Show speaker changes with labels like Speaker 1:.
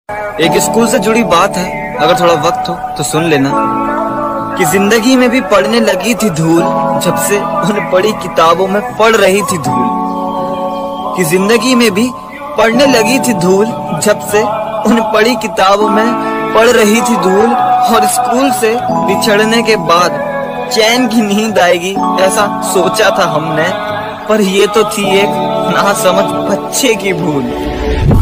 Speaker 1: एक स्कूल से जुड़ी बात है, अगर थोड़ा वक्त हो तो सुन लेना। कि जिंदगी में भी पढ़ने लगी थी धूल, जब से उन्हें पढ़ी किताबों में पढ़ रही थी धूल। कि जिंदगी में भी पढ़ने लगी थी धूल, जब से उन्हें पढ़ी किताबों में पढ़ रही थी धूल। और स्कूल से बिछड़ने के बाद चैन की नींद आएगी, ऐसा सोचा था हमने, पर ये तो थी एक नासमझ बच्चे की भूल।